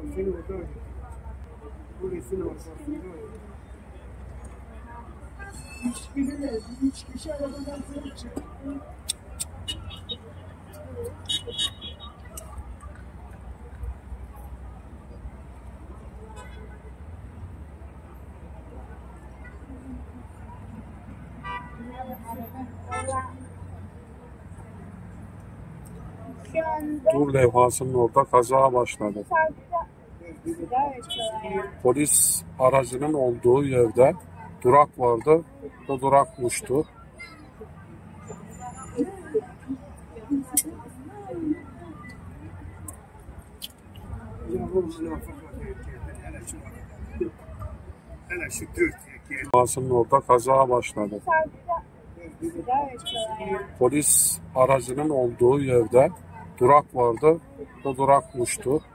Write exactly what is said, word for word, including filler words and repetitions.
Dur levhasının orada kaza başladı. Polis aracının olduğu yerde durak vardı. O durak uçtu. Levhasının orada kaza başladı. Polis aracının olduğu yerde durak vardı. O durak uçtu.